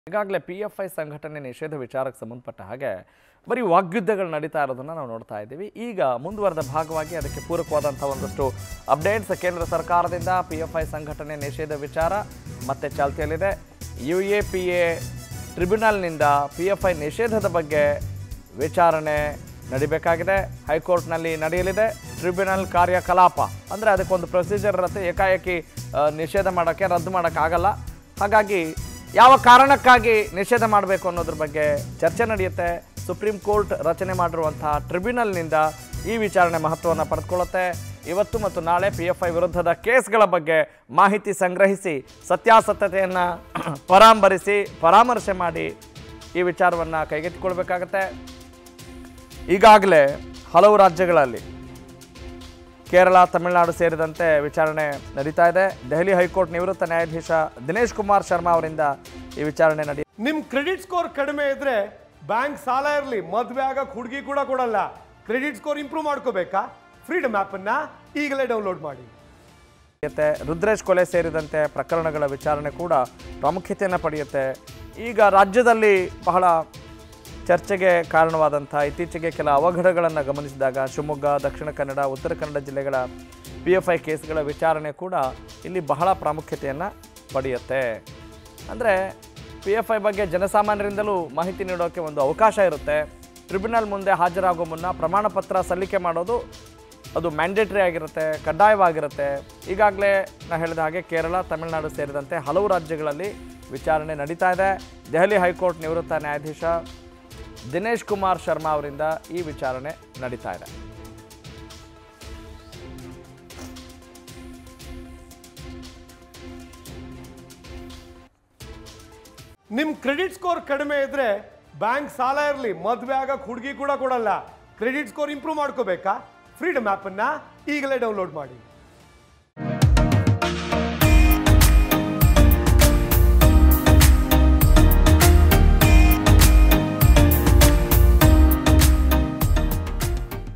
ಈಗಾಗಲೇ PFI ಸಂಘಟನೆ ನಿಷೇಧ ವಿಚಾರಕ್ಕೆ ಸಂಬಂಧಪಟ್ಟ ಹಾಗೆ ಬರೀ ವಾಗ್ಯುದ್ಧಗಳು ನಡೀತಾ ಇರೋದನ್ನ ನಾವು ನೋಡ್ತಾ ಇದ್ದೀವಿ. ಈಗ ಮುಂದುವರೆದ ಭಾಗವಾಗಿ ಅದಕ್ಕೆ ಪೂರಕವಾದಂಥ ಒಂದಷ್ಟು ಅಪ್ಡೇಟ್ಸ್ ಕೇಂದ್ರ ಸರ್ಕಾರದಿಂದ PFI ಸಂಘಟನೆ ನಿಷೇಧ ವಿಚಾರ ಮತ್ತೆ ಚಾಲ್ತಿಯಲ್ಲಿದೆ. UAPA ಟ್ರಿಬ್ಯುನಲ್ನಿಂದ PFI ನಿಷೇಧದ ಬಗ್ಗೆ ವಿಚಾರಣೆ ನಡಿಬೇಕಾಗಿದೆ. ಹೈಕೋರ್ಟ್ನಲ್ಲಿ ನಡೆಯಲಿದೆ. ಟ್ರಿಬ್ಯುನಲ್ ಕಾರ್ಯಕಲಾಪ ಅಂದರೆ ಅದಕ್ಕೊಂದು ಪ್ರೊಸೀಜರ್ ಇರುತ್ತೆ. ಏಕಾಏಕಿ ನಿಷೇಧ ಮಾಡೋಕ್ಕೆ ರದ್ದು ಮಾಡೋಕ್ಕಾಗಲ್ಲ. ಹಾಗಾಗಿ ಯಾವ ಕಾರಣಕ್ಕಾಗಿ ನಿಷೇಧ ಮಾಡಬೇಕು ಅನ್ನೋದ್ರ ಬಗ್ಗೆ ಚರ್ಚೆ ನಡೆಯುತ್ತೆ. ಸುಪ್ರೀಂ ಕೋರ್ಟ್ ರಚನೆ ಮಾಡಿರುವಂಥ ಟ್ರಿಬ್ಯುನಲ್ನಿಂದ ಈ ವಿಚಾರಣೆ ಮಹತ್ವವನ್ನು ಪಡೆದುಕೊಳ್ಳುತ್ತೆ. ಇವತ್ತು ಮತ್ತು ನಾಳೆ PFI ವಿರುದ್ಧದ ಕೇಸ್ಗಳ ಬಗ್ಗೆ ಮಾಹಿತಿ ಸಂಗ್ರಹಿಸಿ ಸತ್ಯಾಸತ್ಯತೆಯನ್ನು ಪರಾಮರ್ಶೆ ಮಾಡಿ ಈ ವಿಚಾರವನ್ನು ಕೈಗೆತ್ತಿಕೊಳ್ಬೇಕಾಗತ್ತೆ. ಈಗಾಗಲೇ ಹಲವು ರಾಜ್ಯಗಳಲ್ಲಿ ಕೇರಳ, ತಮಿಳುನಾಡು ಸೇರಿದಂತೆ ವಿಚಾರಣೆ ನಡೀತಾ ಇದೆ. ದೆಹಲಿ ಹೈಕೋರ್ಟ್ ನಿವೃತ್ತ ನ್ಯಾಯಾಧೀಶ ದಿನೇಶ್ ಕುಮಾರ್ ಶರ್ಮಾ ಅವರಿಂದ ಈ ವಿಚಾರಣೆ ನಿಮ್ಮ ಕ್ರೆಡಿಟ್ ಸ್ಕೋರ್ ಕಡಿಮೆ ಇದ್ರೆ ಬ್ಯಾಂಕ್ ಸಾಲ ಇರಲಿ, ಮದುವೆ ಆಗಕ್ಕೆ ಹುಡುಗಿ ಕೂಡ ಕೊಡಲ್ಲ. ಕ್ರೆಡಿಟ್ ಸ್ಕೋರ್ ಇಂಪ್ರೂವ್ ಮಾಡ್ಕೋಬೇಕಾ? ಫ್ರೀಡಮ್ ಆ್ಯಪನ್ನು ಈಗಲೇ ಡೌನ್ಲೋಡ್ ಮಾಡಿ. ರುದ್ರೇಶ್ ಕೊಲೆ ಸೇರಿದಂತೆ ಪ್ರಕರಣಗಳ ವಿಚಾರಣೆ ಕೂಡ ಪ್ರಾಮುಖ್ಯತೆಯನ್ನು ಪಡೆಯುತ್ತೆ. ಈಗ ರಾಜ್ಯದಲ್ಲಿ ಬಹಳ ಚರ್ಚೆಗೆ ಕಾರಣವಾದಂಥ ಇತ್ತೀಚೆಗೆ ಕೆಲ ಅವಘಡಗಳನ್ನು ಗಮನಿಸಿದಾಗ ಶಿವಮೊಗ್ಗ, ದಕ್ಷಿಣ ಕನ್ನಡ, ಉತ್ತರ ಕನ್ನಡ ಜಿಲ್ಲೆಗಳ PFI ಕೇಸ್ಗಳ ವಿಚಾರಣೆ ಕೂಡ ಇಲ್ಲಿ ಬಹಳ ಪ್ರಾಮುಖ್ಯತೆಯನ್ನು ಪಡೆಯುತ್ತೆ. ಅಂದರೆ PFI ಬಗ್ಗೆ ಜನಸಾಮಾನ್ಯರಿಂದಲೂ ಮಾಹಿತಿ ನೀಡೋಕ್ಕೆ ಒಂದು ಅವಕಾಶ ಇರುತ್ತೆ. ಟ್ರಿಬ್ಯುನಲ್ ಮುಂದೆ ಹಾಜರಾಗೋ ಮುನ್ನ ಪ್ರಮಾಣ ಪತ್ರ ಸಲ್ಲಿಕೆ ಮಾಡೋದು ಅದು ಮ್ಯಾಂಡೇಟ್ರಿ ಆಗಿರುತ್ತೆ, ಕಡ್ಡಾಯವಾಗಿರುತ್ತೆ. ಈಗಾಗಲೇ ನಾನು ಹೇಳಿದ ಹಾಗೆ ಕೇರಳ, ತಮಿಳುನಾಡು ಸೇರಿದಂತೆ ಹಲವು ರಾಜ್ಯಗಳಲ್ಲಿ ವಿಚಾರಣೆ ನಡೀತಾ ಇದೆ. ದೆಹಲಿ ಹೈಕೋರ್ಟ್ ನಿವೃತ್ತ ನ್ಯಾಯಾಧೀಶ ದಿನೇಶ್ ಕುಮಾರ್ ಶರ್ಮಾ ಅವರಿಂದ ಈ ವಿಚಾರಣೆ ನಡೀತಾ ಇದೆ. ನಿಮ್ಮ ಕ್ರೆಡಿಟ್ ಸ್ಕೋರ್ ಕಡಿಮೆ ಇದ್ರೆ ಬ್ಯಾಂಕ್ ಸಾಲ ಇರಲಿ, ಮದುವೆ ಆಗಕ್ಕೆ ಹುಡುಗಿ ಕೂಡ ಕೊಡಲ್ಲ. ಕ್ರೆಡಿಟ್ ಸ್ಕೋರ್ ಇಂಪ್ರೂವ್ ಮಾಡ್ಕೋಬೇಕಾ? ಫ್ರೀಡಮ್ ಆ್ಯಪನ್ನು ಈಗಲೇ ಡೌನ್ಲೋಡ್ ಮಾಡಿ.